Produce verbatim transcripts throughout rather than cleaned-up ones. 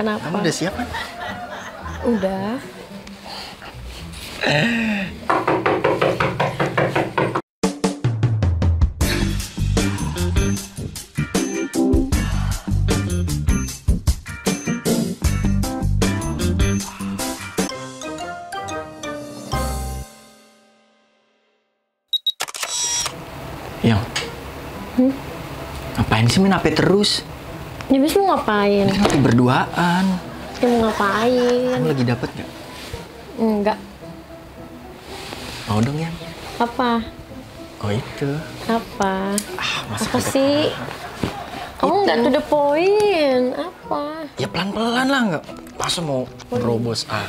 Kenapa? Kamu udah siap kan? Udah. Yang, hmm? Ngapain sih main H P terus? Ya bis mau ngapain? Ini lagi berduaan. Ya mau ngapain? Kamu lagi dapet nggak? Enggak. Mau dong Yang? Apa? Oh itu. Apa? Ah, masa Apa sih? Kamu nggak to the point. Apa? Ya pelan-pelan lah, nggak. Masa mau nerobos ah?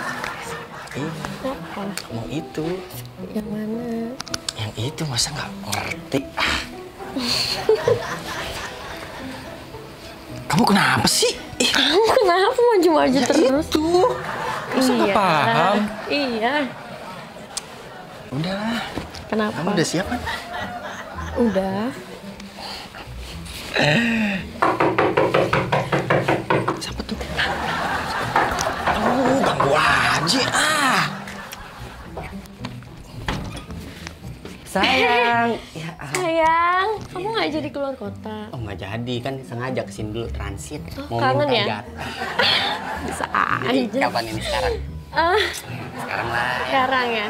Apa? Mau itu. Yang mana? Yang itu masa nggak ngerti ah? Kamu kenapa sih? Ih, kamu kenapa maju-maju ya terus? Itu. Masa nggak iya. paham? Iya. Udahlah. Kenapa? Kamu udah siap kan? Udah. Siapa tuh? Oh, ganggu aja ah. Sayang, ya, sayang, kamu nggak jadi keluar kota? Oh nggak jadi, kan sengaja kesini dulu transit. Oh, kangen ya? Jatah. Bisa Jadi, aja. kapan ini sekarang? Ah, Sekarang lah. Ya. sekarang ya.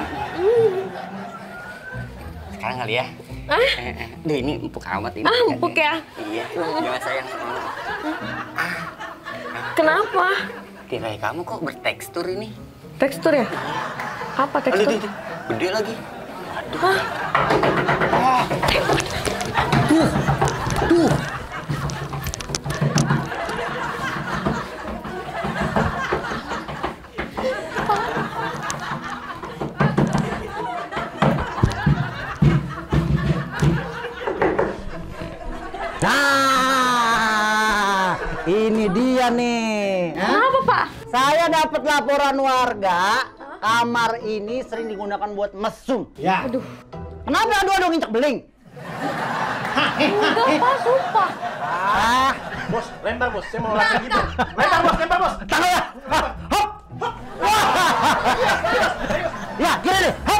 Sekarang kali ya. Ah? Eh, eh. Duh ini empuk amat ini. Ah, empuk ya? Iya. Gimana sayang? Ah. Kenapa? Tirai kamu kok bertekstur ini? Tekstur ya? Apa Aduh, tekstur? aduh, aduh. Gede lagi. Hah? Ah. Tuh, tuh. Nah, ini dia nih. Kenapa, Pak? Saya dapat laporan warga, kamar ini sering digunakan buat mesum. Ya. Aduh. Kenapa aduh-aduh nginjek beling? Enggak, Pak, sumpah. Ah, Bos, lempar bos. Saya mau lari gitu. Lempar bos, lempar bos. tangan ya. Hop. Ya, kiri deh. Hop.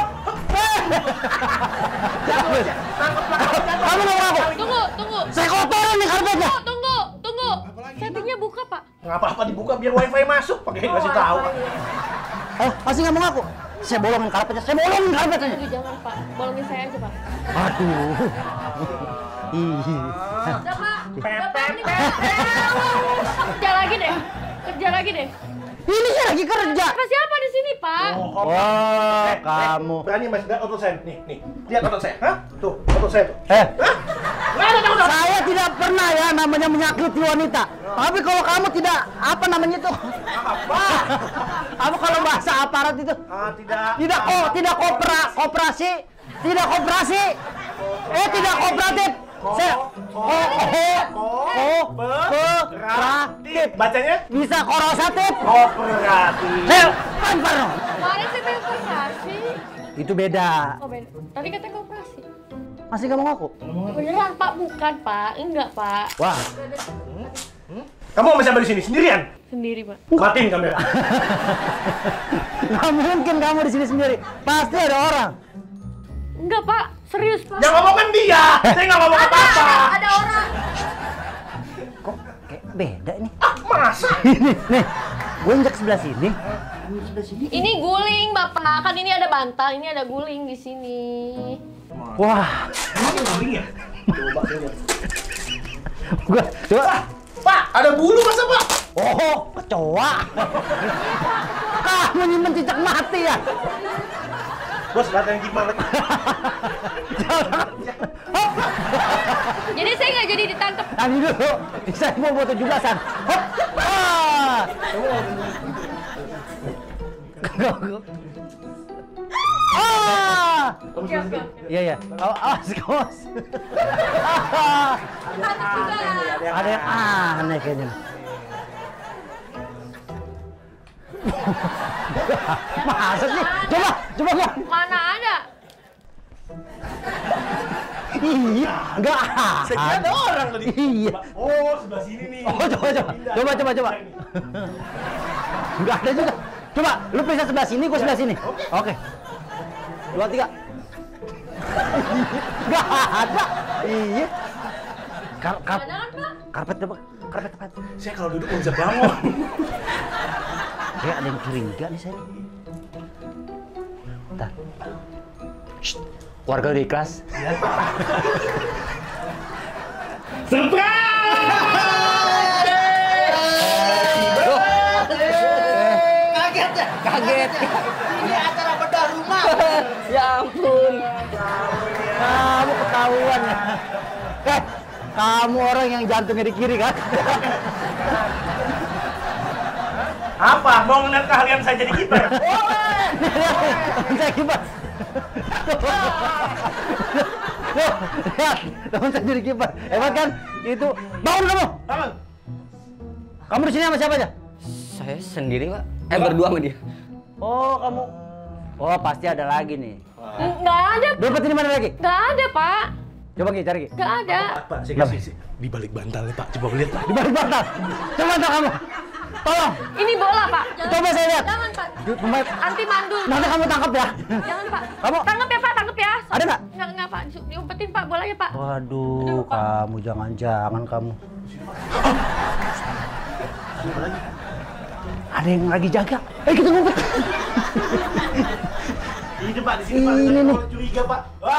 Kamu mau aku? Tunggu, tunggu. Saya kotorin nih karpetnya. Tunggu, tunggu, tunggu. Settingnya buka, Pak. Nggak apa-apa dibuka biar wifi masuk. Pakai kasih tahu. Oh, masih nggak mau ngaku? Saya bolongin karpetnya. Saya bolongin karpetnya. Aduh, jangan, Pak. Bolongin saya aja, Pak. Aduh. Ih. Udah, Pak. Udah, Pak. Ini kerja lagi deh. Kerja lagi deh. Ini saya lagi kerja. Apa siapa di sini, Pak? Oh, Eh, kamu. eh, berani mas, lihat otot saya. Nih, nih. Lihat otot saya. Hah? Tuh, otot saya tuh. Eh, Nggak ada, nggak ada. saya tidak pernah ya namanya menyakiti wanita. Tapi kalau kamu tidak, apa namanya itu? Apa? Apa kalau bahasa aparat itu? Ah, tidak. Tidak kok, tidak kopra, koperasi, tidak koperasi, eh tidak kooperatif. Saya, oh, oh, kooperatif. Bacanya? Bisa korosatif. Kooperatif. Saya, lempar dong. Kemarin saya pengen koperasi. Itu beda. Oh, beda. Tadi katanya koperasi. Masih nggak mau ngaku? Beneran, Pak. Bukan, Pak. Enggak, Pak. Wah, Kamu mau sampai di sini sendirian? Sendiri, Pak. Matiin kamera. nggak mungkin kamu di sini sendiri. Pasti ada orang. Enggak, Pak. Serius, Pak. Yang ngomong kan dia. Saya nggak ngomong apa-apa. Ada orang. Kok kayak beda ini? Ah, masa? Ini, nih, gue injak sebelah sini. Ini guling, Bapak. Kan ini ada bantal, ini ada guling di sini. Wah, Ini guling ya? Coba saya lihat. gua coba. Pak, ada bulu masa Pak? Oh, kecoa. Kamu nyimpen cicak mati ya? Bos, latihan gimana lagi? Jadi saya nggak jadi ditangkap. Tadi dulu, saya mau buat tujuh belasan. Hop, ah. Ah, Oke, oke. iya ya. Oh, awas, awas. Ada yang aneh kayaknya. Masa sih? Coba, coba gua. Mana ada? Iya, enggak. Saya kira ada orang tadi. Iya. Oh, sebelah sini nih. Oh, coba coba. Coba coba coba. Enggak ada juga. Coba, lu periksa sebelah sini, gua sebelah sini. Oke. Dua, tiga. Enggak ada. Iya. Kar kar karpet coba. Karpet apa? Saya kalau duduk nggak bisa bangun. Kayak ada yang curiga nih saya. Bentar. Shh. Warga udah ikhlas. Kaget ya? Kaget. Ini acara bedah rumah. Ya ampun. Kamu ketahuan. Eh, kamu orang yang jantungnya di kiri kan? Apa? Mau ngeliat keahlian saya jadi kiper? Saya kiper. Tuh, lihat, teman saya jadi kiper. Hebat kan? Itu bangun kamu. Bangun. Kamu di sini sama siapa aja? Saya sendiri, Pak. Eh, berdua sama dia. Oh, kamu. Oh, pasti ada lagi nih. Nggak ada, Dompet ini mana lagi? nggak ada Pak. Coba Ki, cari Ki. Nggak ada. Pak, saya kasih di balik bantalnya, Pak. Coba lihat, Pak. Di balik bantal. Coba bantal kamu. Tolong. Ini bola Pak. Coba saya lihat. Jangan Pak. Di pemain. Anti mandul. Nanti kamu tangkap ya. Jangan Pak. Kamu? Tangkap ya Pak, tangkap ya. Ada nggak? Nggak, nggak Pak. Diumpetin Pak bolanya Pak. Waduh, Aduh, Pak. kamu jangan-jangan kamu. Ada yang lagi jaga. Eh, kita ngumpet. Ini, Pak, di sini, Pak. Ini Saya nih. kalau curiga, Pak. Wah,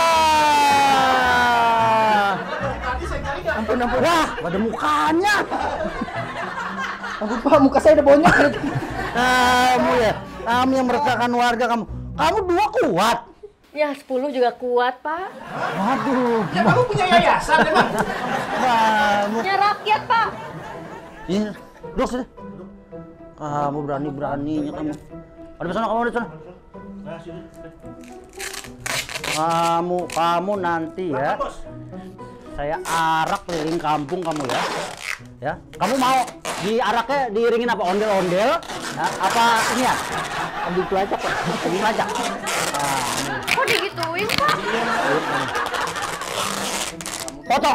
Wah! tadi saya cari nggak? Ampun, ampun. Wah, ada mukanya. Ampun, Pak, muka saya ada bonyok. Kamu ya, kamu yang meresahkan warga kamu. Kamu dua kuat. Ya sepuluh juga kuat Pak. Waduh. Ya, kamu punya yayasan, emang? Kamu. Ya rakyat Pak. Ini, duduk sini. Kamu berani-beraninya kamu. Ada di sana, kamu ada di sana. Nah, sini. Kamu, kamu nanti ya. Bos. Saya arak keliling kampung kamu ya. Ya, kamu mau diaraknya diiringin apa? Ondel-ondel? Ya, apa ini ya? Ambil pelacak, Pak. Ambil pelacak. Nah, ini. Kok digituin Pak? Potong.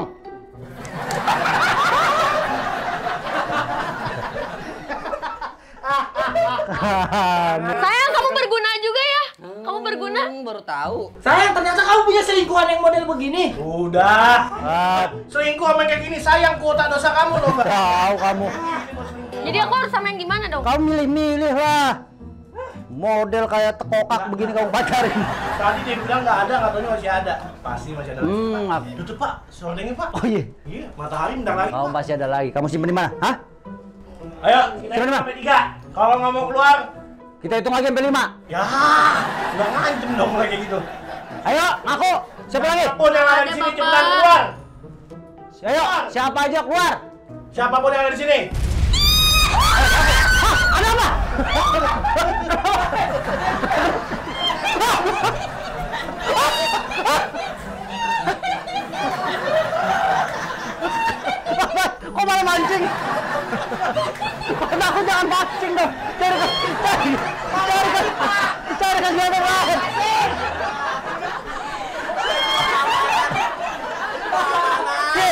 Sayang kamu berguna juga ya. Kamu berguna. Hmm, baru tahu. Sayang, ternyata kamu punya selingkuhan yang model begini. Udah. Ah, Selingkuh sama kayak gini, sayang kuota dosa kamu loh, Mbak. tahu kamu. Jadi aku harus sama yang gimana dong? Kamu milih-milih lah. Model kayak tekokak begini kamu pacarin. Tadi dia bilang nggak ada, nggak taunya masih ada. Pasti masih ada. Hmm, Pak. Tutup, Pak. Sordengnya, Pak. oh iya. Iya, matahari bentar lagi. Kamu Pak. pasti ada lagi. Kamu simpen di mana? Hah? Ayo, kita Simpen di hitung mana? sampai tiga. Kalau nggak mau keluar, Kita hitung lagi sampai lima. ya nggak ngancem dong mulai kayak gitu. Ayo, aku. Siapa lagi? Siapapun yang ada di Ada, sini Bapak. cepetan keluar. Ayo, siapa aja keluar? Siapapun yang ada di sini. Ada apa? Kok malah mancing? Aku jangan mancing dong. Cari ke, cari, cari ke, cari ke yang lain. Ki,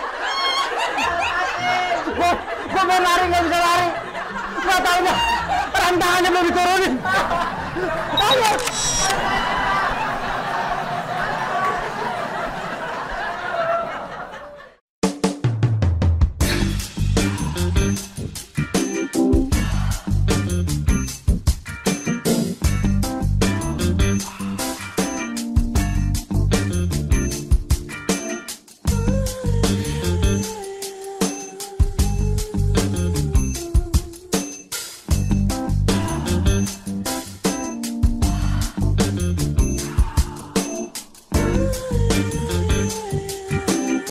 gua, gua mau lari nggak bisa lari. Nggak tahu dah, rem tangannya belum diturunin. Ayo.